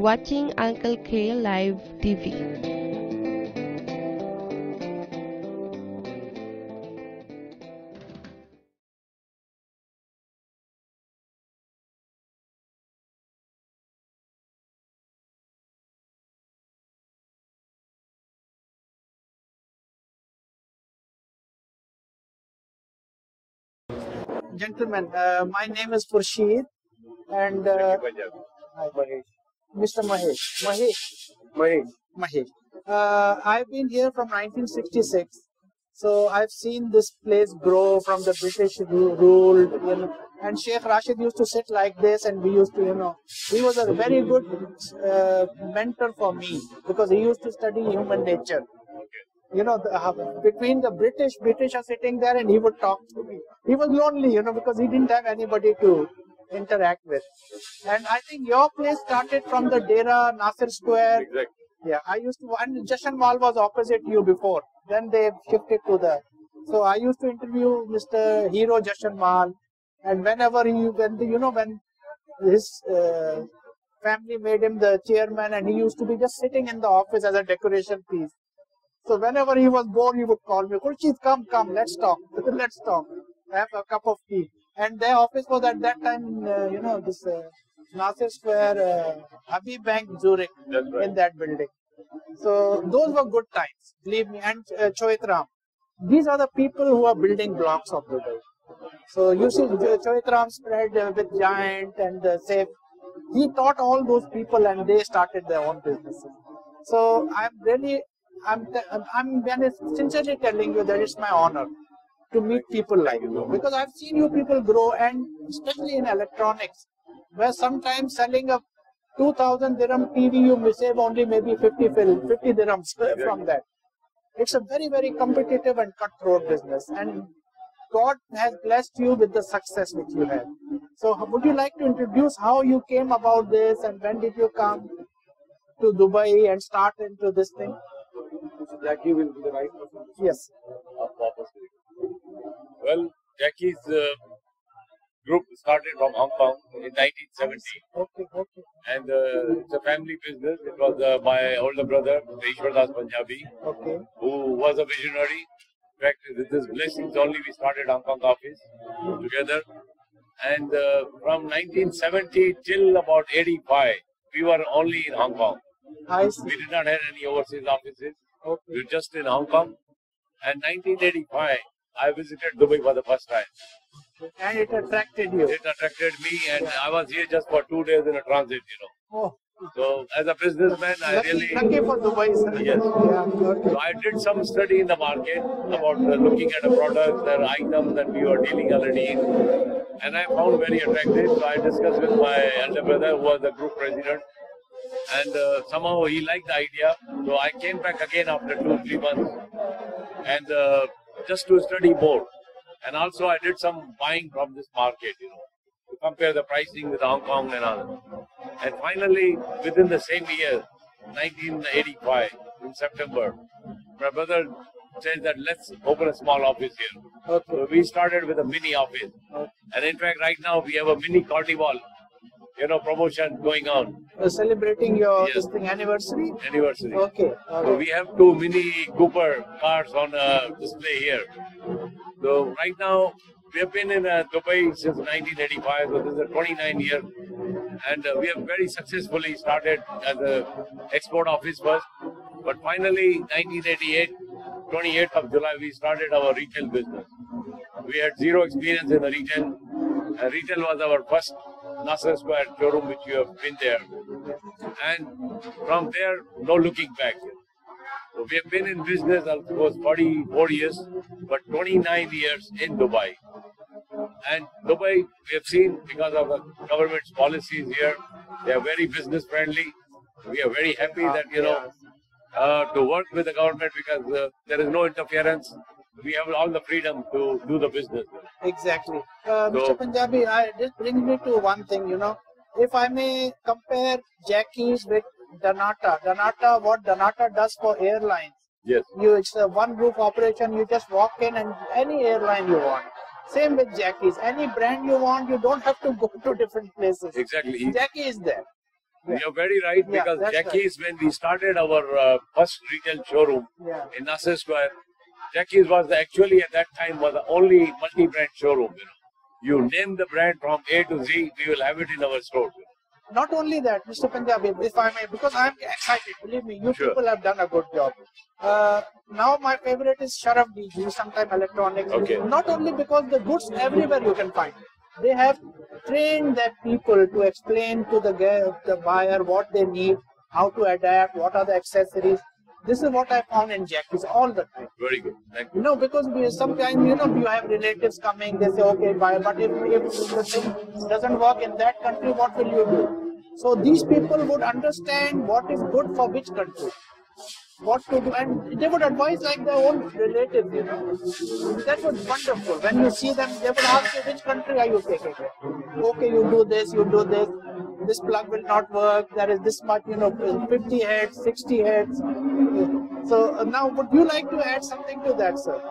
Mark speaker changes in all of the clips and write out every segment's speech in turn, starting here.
Speaker 1: watching Uncle K Live TV.
Speaker 2: Gentlemen, my name is Purshid and hi, Mr. Mahesh. Mahesh. I've been here from 1966, so I've seen this place grow from the British rule. And Sheikh Rashid used to sit like this, and we used to, he was a very good mentor for me because he used to study human nature. Between the British are sitting there and he would talk to me. He was lonely, because he didn't have anybody to interact with. And I think your place started from the Dera Nasir Square.
Speaker 3: Exactly.
Speaker 2: Yeah, I used to, and Jashan Mall was opposite you before. Then they shifted to so I used to interview Mr. Hero Jashan Mall. And when his family made him the chairman, and he used to be just sitting in the office as a decoration piece. So whenever he was bored, he would call me, Khurshid, come, let's talk. Let's talk. Have a cup of tea. And their office was at that time, this Nasir Square, Habib Bank, Zurich,
Speaker 3: right,
Speaker 2: in that building. So those were good times, believe me. And Choitram. These are the people who are building blocks of Dubai. So you see, Choitram spread with Giant and Safe. He taught all those people, and they started their own businesses. So I'm sincerely telling you that it's my honor to meet people like you, because I've seen you people grow, and especially in electronics, where sometimes selling a 2,000 dirham TV, you may save only maybe 50 dirhams from that. It's a very, very competitive and cutthroat business, and God has blessed you with the success which you have. So would you like to introduce how you came about this, and when did you come to Dubai and start into this thing?
Speaker 3: Jackie will be the right person.
Speaker 2: Yes.
Speaker 3: Well, Jackie's group started from Hong Kong in 1970.
Speaker 2: Okay.
Speaker 3: And it's a family business. It was my older brother, Ishwar Das Punjabi, who was a visionary. In fact, with his blessings only we started Hong Kong office together. And from 1970 till about 85, we were only in Hong Kong. We did not have any overseas offices. We were just in Hong Kong. And 1985, I visited Dubai for the first time.
Speaker 2: And it attracted you?
Speaker 3: It attracted me, and I was here just for 2 days in a transit,
Speaker 2: Oh.
Speaker 3: So, as a businessman, I really...
Speaker 2: Lucky for Dubai, sir.
Speaker 3: Yes.
Speaker 2: Yeah, okay.
Speaker 3: So, I did some study in the market about looking at a product, their items that we were dealing already in. And I found very attractive. So, I discussed with my elder brother, who was the group president. And somehow he liked the idea. So, I came back again after 2-3 months. And just to study more. And also I did some buying from this market, to compare the pricing with Hong Kong and all. And finally, within the same year, 1985, in September, my brother said that let's open a small office here.
Speaker 2: Okay.
Speaker 3: So we started with a mini office. And in fact, right now we have a mini carnival, promotion going on.
Speaker 2: Celebrating your
Speaker 3: Yes.
Speaker 2: anniversary?
Speaker 3: Anniversary.
Speaker 2: Okay.
Speaker 3: So we have 2 Mini Cooper cars on display here. So right now, we have been in Dubai since 1985, so this is a 29 year. And we have very successfully started as an export office first. But finally, 1988, 28th of July, we started our retail business. We had zero experience in the retail. Retail was our first Nasir Square showroom, which you have been there. And from there, no looking back. So we have been in business almost 44 years, but 29 years in Dubai. And Dubai, we have seen, because of the government's policies here, they are very business friendly. We are very happy that, to work with the government, because there is no interference. We have all the freedom to do the business.
Speaker 2: Exactly. Mr. Punjabi, this brings me to one thing, If I may compare Jackie's with Danata, what Danata does for airlines.
Speaker 3: Yes.
Speaker 2: It's a one roof operation. You just walk in and any airline you want. Same with Jackie's. Any brand you want, you don't have to go to different places.
Speaker 3: Exactly.
Speaker 2: Jackie is there.
Speaker 3: You're very right,
Speaker 2: Yeah,
Speaker 3: because
Speaker 2: that's
Speaker 3: Jackie's, when we started our first retail showroom
Speaker 2: Yeah.
Speaker 3: in Nasser Square, Jackie's was actually at that time was the only multi-brand showroom. You name the brand from A to Z, we will have it in our store.
Speaker 2: Not only that, Mr. Punjabi, if I may, because I'm excited, believe me, you
Speaker 3: Sure.
Speaker 2: people have done a good job. Now my favorite is Sharaf DG, sometime electronics.
Speaker 3: Okay.
Speaker 2: Not only because the goods everywhere you can find. They have trained their people to explain to the buyer what they need, how to adapt, what are the accessories. This is what I found in Jackie's all the time.
Speaker 3: Very good. Thank you.
Speaker 2: Because sometimes, you have relatives coming, they say, okay, buy, but if the thing doesn't work in that country, what will you do? So these people would understand what is good for which country, what to do, and they would advise like their own relatives, That was wonderful. When you see them, they would ask you, which country are you taking it? Okay, you do this, this plug will not work, there is this much, 50 heads, 60 heads. So now, would you like to add something to that, sir?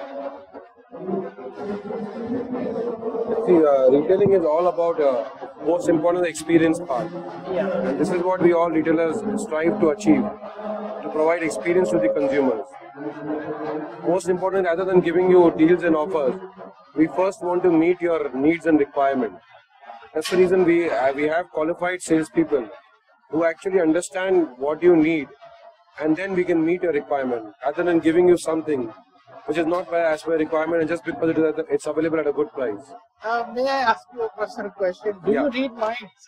Speaker 4: See, retailing is all about most important the experience part.
Speaker 2: Yeah.
Speaker 4: And this is what we all retailers strive to achieve, to provide experience to the consumers. Most important, rather than giving you deals and offers, we first want to meet your needs and requirements. That's the reason we have qualified salespeople who actually understand what you need, and then we can meet your requirement, rather than giving you something which is not as per requirement and just because it's available at a good price.
Speaker 2: May I ask you a personal question? Do
Speaker 4: Yeah.
Speaker 2: you read minds?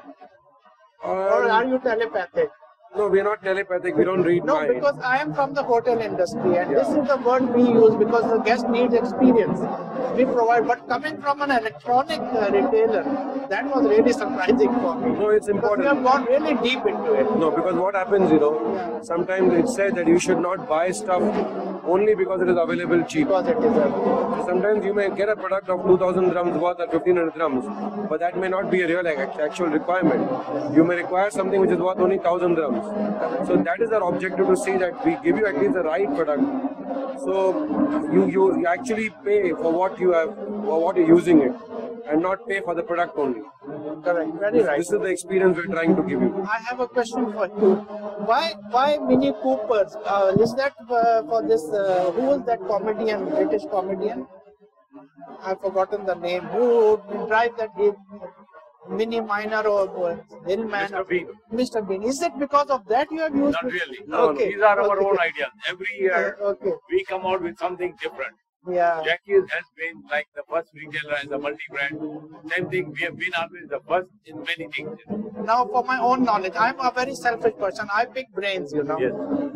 Speaker 2: Or are you telepathic?
Speaker 4: No, we are not telepathic. We don't read
Speaker 2: No,
Speaker 4: minds.
Speaker 2: because I am from the hotel industry, and this is the word we use because the guest needs experience. We provide, but coming from an electronic retailer, that was really surprising for me.
Speaker 4: No, it's
Speaker 2: Because we
Speaker 4: important.
Speaker 2: have gone really deep into it.
Speaker 4: No, because what happens, sometimes it's said that you should not buy stuff only because it is available cheap.
Speaker 2: Because it is a
Speaker 4: So sometimes you may get a product of 2000 drums worth or 1500 drums, but that may not be a real actual requirement. You may require something which is worth only 1000 drums. So that is our objective, to see that we give you at least the right product. So you actually pay for what you have or what you're using it, and not pay for the product only.
Speaker 2: correct, very right.
Speaker 4: This is the experience we're trying to give you.
Speaker 2: I have a question for you. Why Mini Coopers? Is that for this? Who was that comedian? British comedian? I've forgotten the name. Who drive that Mini Minor or Hillman?
Speaker 3: Mr. Bean.
Speaker 2: Mr. Bean. Is it because of that you have used?
Speaker 3: Not
Speaker 2: it?
Speaker 3: really.
Speaker 2: Okay.
Speaker 3: These are our
Speaker 2: Okay.
Speaker 3: own ideas. Every year
Speaker 2: Okay.
Speaker 3: we come out with something different.
Speaker 2: Yeah.
Speaker 3: Jackie's has been like the first retailer and the multi-brand. Same thing, we have been always the first in many things.
Speaker 2: Now, for my own knowledge, I'm a very selfish person. I pick brains,
Speaker 3: Yes.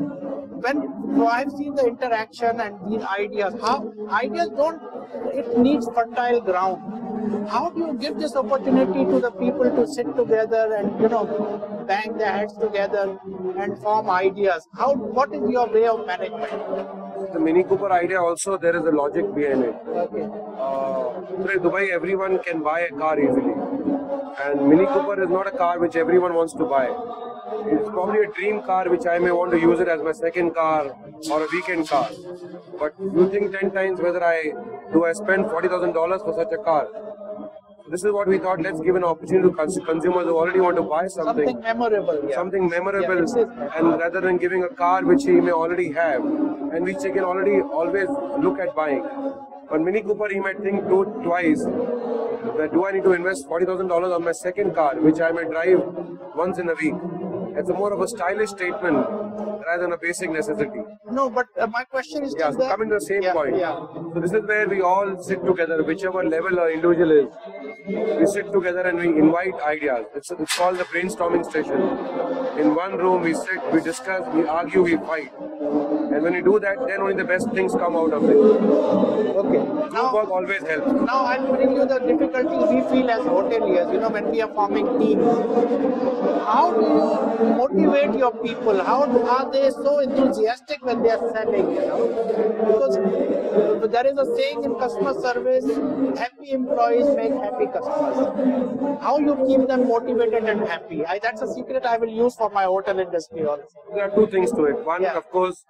Speaker 2: So I've seen the interaction and these ideas. How ideas it needs fertile ground. How do you give this opportunity to the people to sit together and bang their heads together and form ideas? What is your way of management?
Speaker 4: The Mini Cooper idea also, there is a logic behind it.
Speaker 2: Okay.
Speaker 4: Today, Dubai, everyone can buy a car easily. And Mini Cooper is not a car which everyone wants to buy. It's probably a dream car which I may want to use it as my second car or a weekend car. But you think 10 times whether I spend $40,000 for such a car. This is what we thought, let's give an opportunity to consumers who already want to buy
Speaker 2: Something memorable. Yeah.
Speaker 4: something memorable,
Speaker 2: Yeah, it is.
Speaker 4: and rather than giving a car which he may already have and which he can always look at buying. On Mini Cooper, he might think twice that do I need to invest $40,000 on my second car, which I may drive once in a week. It's a more of a stylish statement rather than a basic necessity.
Speaker 2: No, but my question is
Speaker 4: Yeah,
Speaker 2: just that.
Speaker 4: coming to the same
Speaker 2: Yeah,
Speaker 4: point.
Speaker 2: Yeah.
Speaker 4: So this is where we all sit together, whichever level our individual is. We sit together and we invite ideas. It's called the brainstorming station. In one room, we sit, we discuss, we argue, we fight. And when we do that, then only the best things come out of it.
Speaker 2: Okay.
Speaker 4: Teamwork always helps.
Speaker 2: Now I'll bring you the difficulties we feel as hoteliers, when we are forming teams. How do you motivate your people? How are they so enthusiastic when they are selling, Because there is a saying in customer service, happy employees make happy customers. How you keep them motivated and happy? That's a secret I will use for my hotel industry also.
Speaker 4: There are two things to it. One,
Speaker 2: Yeah.
Speaker 4: of course,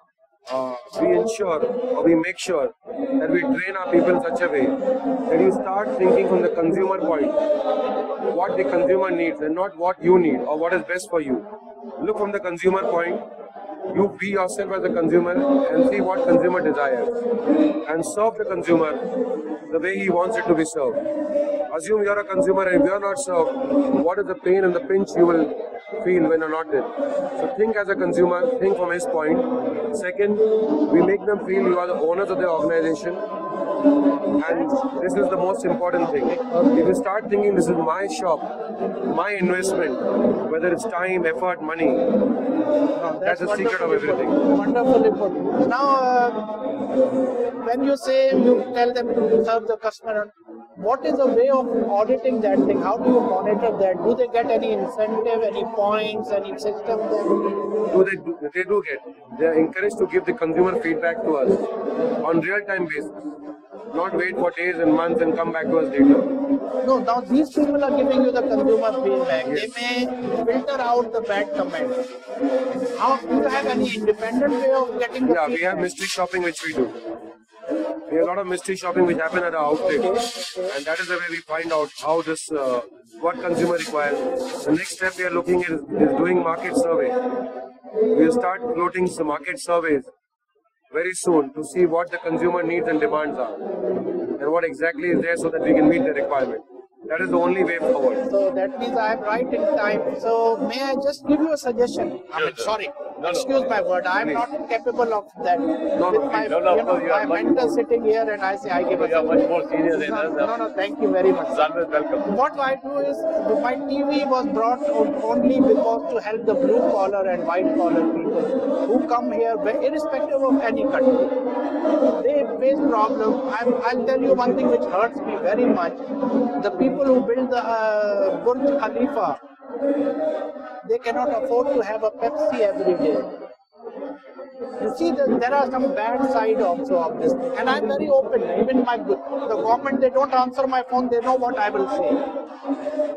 Speaker 4: we ensure or we make sure that we train our people in such a way that you start thinking from the consumer point, what the consumer needs and not what you need or what is best for you. Look from the consumer point, you be yourself as a consumer and see what consumer desires and serve the consumer the way he wants it to be served. Assume you're a consumer and if you're not served, what is the pain and the pinch you will feel when you're not there? So think as a consumer, think from his point. Second, we make them feel you are the owners of the organization. And this is the most important thing. If you start thinking this is my shop, my investment, whether it's time, effort, money, that's the secret of everything.
Speaker 2: Wonderfully put. Now, when you say you tell them to serve the customer, what is the way of auditing that thing? How do you monitor that? Do they get any incentive, any points, any system?
Speaker 4: They do get. They are encouraged to give the consumer feedback to us on real-time basis. Not wait for days and months and come back to us later.
Speaker 2: No, now these people are giving you the consumer feedback.
Speaker 4: Yes.
Speaker 2: They may filter out the bad comments. How do you have any independent way of getting the
Speaker 4: Yeah,
Speaker 2: feedback?
Speaker 4: we have mystery shopping which we do. We have a lot of mystery shopping which happen at our outlet, and that is the way we find out how this, what consumer requires. The next step we are looking at is doing market survey. We will start floating some market surveys very soon to see what the consumer needs and demands are, and what exactly is there so that we can meet the requirement. That is the only way forward.
Speaker 2: So that means I am right in time. So may I just give you a suggestion? I mean, sorry, excuse my word. I am not capable of that. With my, my mentor sitting here and I say I give a
Speaker 3: You are
Speaker 2: suggestion.
Speaker 3: much more senior than us.
Speaker 2: No, thank you very much.
Speaker 3: It's always welcome.
Speaker 2: What I do is, my TV was brought only because to help the blue collar and white collar people who come here, irrespective of any country. They face problems. I'll tell you one thing which hurts me very much. The people who build the Burj Khalifa, they cannot afford to have a Pepsi every day. You see, there are some bad side also of this, and I'm very open. Even the government, they don't answer my phone. They know what I will say.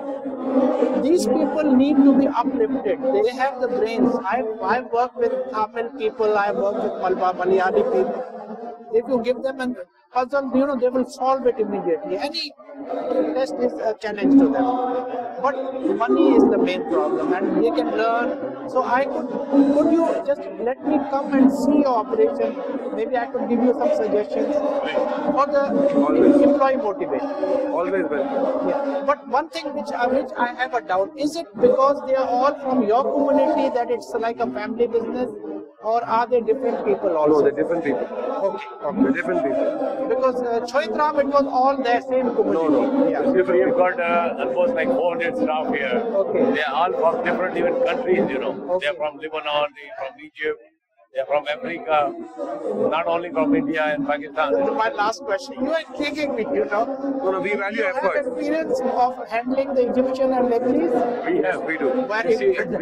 Speaker 2: So these people need to be uplifted. They have the brains. I've worked with Tamil people. I've worked with Malayali people. If you give them a puzzle, they will solve it immediately. Any test is a challenge to them. But money is the main problem, and they can learn. So could you just let me come and see your operation? Maybe I could give you some suggestions for the employee motivation.
Speaker 4: Always welcome.
Speaker 2: Yeah. But one thing which I have a doubt, is it because they are all from your community that it's like a family business? Or are they different people also?
Speaker 4: No, they're different people.
Speaker 2: Okay.
Speaker 4: They're different people.
Speaker 2: Because Choitram, it was all their same community.
Speaker 4: No.
Speaker 2: Yeah.
Speaker 3: We've got almost like 400 staff here.
Speaker 2: Okay.
Speaker 3: They are all from different even countries, Okay. They are from Lebanon, they are from Egypt, they are from Africa, not only from India and Pakistan.
Speaker 2: This is my last question. You are taking me,
Speaker 4: No, we value
Speaker 2: You have
Speaker 4: effort.
Speaker 2: experience of handling the Egyptian and Lebanese?
Speaker 3: We do.
Speaker 2: Very
Speaker 3: You see,
Speaker 2: good.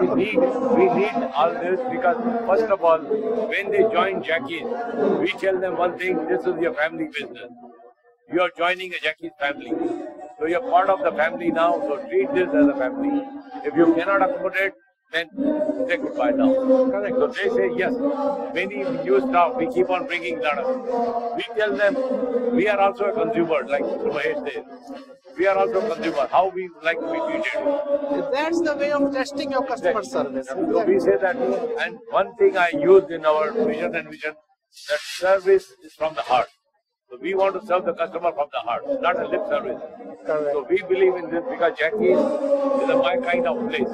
Speaker 3: we need all this because first of all, when they join Jackie's, we tell them one thing: this is your family business. You are joining a Jackie's family, so you are part of the family now. So treat this as a family. If you cannot accommodate, then say goodbye now. Correct. So they say yes. Many new staff, we keep on bringing that up. We tell them we are also a consumer, like Mr. Mahesh says. We are also a consumer. How we like to be treated.
Speaker 2: That's the way of testing your customer service.
Speaker 3: So we say that, and one thing I use in our vision and vision, that service is from the heart. So we want to serve the customer from the heart, not a lip service.
Speaker 2: Correct.
Speaker 3: So we believe in this because Jackie's is my kind of place.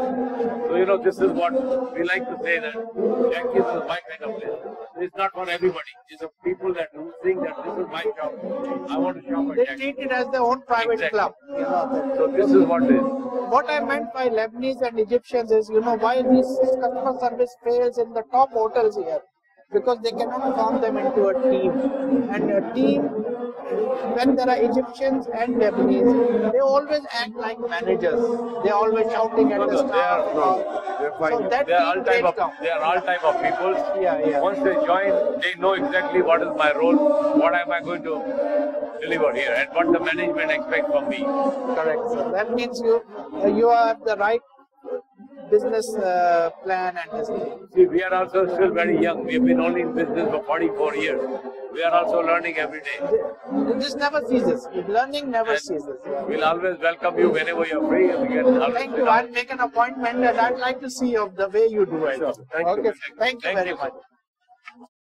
Speaker 3: So this is what we like to say, that Jackie's is my kind of place. It's not for everybody. It's the people that who think that this is my shop. I want to shop at
Speaker 2: They
Speaker 3: Jackie's.
Speaker 2: treat it as their own private
Speaker 3: Exactly.
Speaker 2: club.
Speaker 3: So this is what it is.
Speaker 2: What I meant by Lebanese and Egyptians is, why this customer service fails in the top hotels here. Because they cannot form them into a team. And a team, when there are Egyptians and Lebanese, they always act like managers. They're always shouting at the staff.
Speaker 4: They're fine.
Speaker 2: So that
Speaker 3: They are all
Speaker 2: team
Speaker 3: type
Speaker 2: breaks
Speaker 3: of
Speaker 2: down.
Speaker 3: people.
Speaker 2: Yeah.
Speaker 3: Once they join, they know exactly what is my role, what am I going to deliver here, and what the management expects from me.
Speaker 2: Correct. So that means you have the right business plan and this thing.
Speaker 3: See, we are also still very young. We have been only in business for 44 years. We are also learning every day.
Speaker 2: This never ceases. Learning never ceases.
Speaker 3: We'll always welcome you whenever you're free. We can always
Speaker 2: Thank you. I'll make an appointment and I'd like to see of the way you do it.
Speaker 3: Sure. Thank you.
Speaker 2: Okay. Thank you very much.